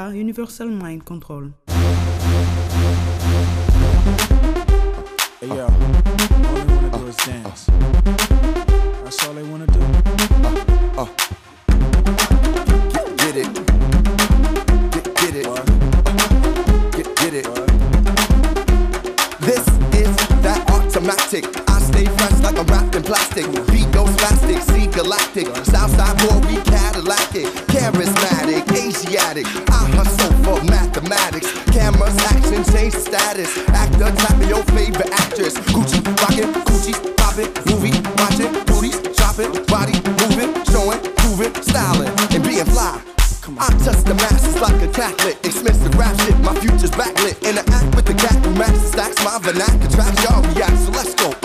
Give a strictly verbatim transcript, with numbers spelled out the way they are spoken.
Universal Mind Control. Hey yo, all they wanna do is dance. That's all they wanna do. Uh, uh. Get, get it. Get, get it. What? Get, get it. What? This is that automatic. I stay fresh like I'm wrapped in plastic. Beat goes plastic, see galactic. Southside boy, we Cadillacic. Charismatic, Asiatic. I hustle for mathematics. Cameras, action, change status. Actor, tapping your favorite actress. Gucci, rockin', Gucci, poppin', movie, watchin', booties, shopping, body moving, showing, proving, styling, and being fly. I touch the masses like a Catholic. Expensive rap shit, my future's backlit. Interact with the cat who matches stacks my vernacular tracks. Y'all react, so let's go.